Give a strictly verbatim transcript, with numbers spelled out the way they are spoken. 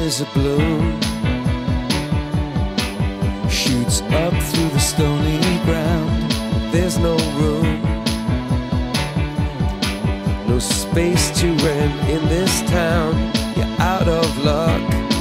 is a bloom, shoots up through the stony ground. There's no room, no space to rent in this town. You're out of luck.